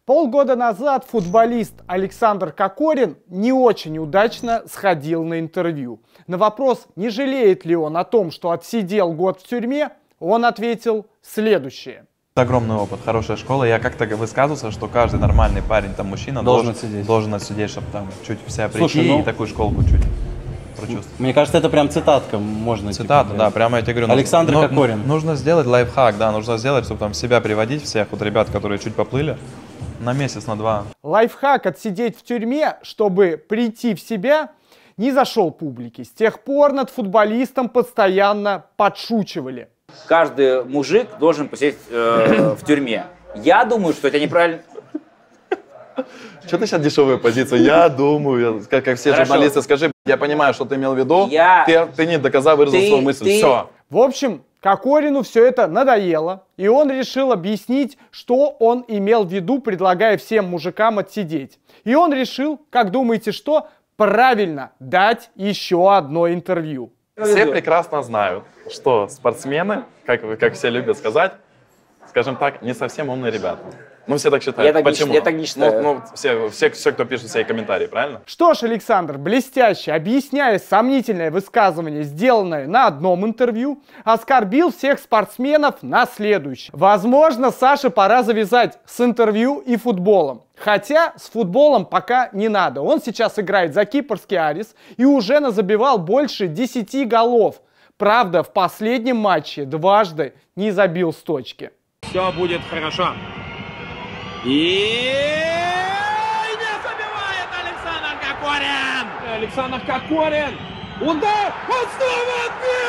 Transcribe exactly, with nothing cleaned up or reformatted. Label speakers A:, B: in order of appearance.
A: Полгода назад футболист Александр Кокорин не очень удачно сходил на интервью. На вопрос, не жалеет ли он о том, что отсидел год в тюрьме, он ответил следующее.
B: Огромный опыт, хорошая школа. Я как-то высказывался, что каждый нормальный парень, там мужчина
C: должен,
B: должен отсидеть, должен отсидеть, чтобы там чуть в себя прийти. Слушай, ну, и такую школку чуть прочувствовать.
C: Мне кажется, это прям цитатка можно.
B: Цитата,
C: типа,
B: да, прямо я тебе говорю.
C: Александр
B: нужно,
C: Кокорин.
B: Нужно, нужно сделать лайфхак, да, нужно сделать, чтобы там себя приводить всех, вот ребят, которые чуть поплыли, на месяц, на два.
A: Лайфхак отсидеть в тюрьме, чтобы прийти в себя, не зашел публике. С тех пор над футболистом постоянно подшучивали.
D: Каждый мужик должен посидеть э, в тюрьме. Я думаю, что это неправильно.
B: Что ты сейчас дешевая позиция? Я думаю, как, как все
D: Хорошо.
B: журналисты, скажи, я понимаю, что ты имел в виду,
D: Я...
B: ты, ты не доказал, выразил
D: ты,
B: свою мысль,
D: ты...
B: все.
A: В общем, Кокорину все это надоело, и он решил объяснить, что он имел в виду, предлагая всем мужикам отсидеть. И он решил, как думаете, что? Правильно, дать еще одно интервью.
B: Все прекрасно знают, что спортсмены, как, как все любят сказать, скажем так, не совсем умные ребята. Ну, все так считают.
D: Я так
B: Почему?
D: Не, я так не считаю.
B: Ну, ну все, все, все, кто пишет свои комментарии, правильно?
A: Что ж, Александр, блестяще, объясняя сомнительное высказывание, сделанное на одном интервью, оскорбил всех спортсменов на следующем. Возможно, Саше пора завязать с интервью и футболом. Хотя с футболом пока не надо. Он сейчас играет за кипрский Арис и уже назабивал больше десяти голов. Правда, в последнем матче дважды не забил с точки.
E: Все будет хорошо. И не забивает Александр Кокорин! Александр Кокорин! Удар! Он снова отбил!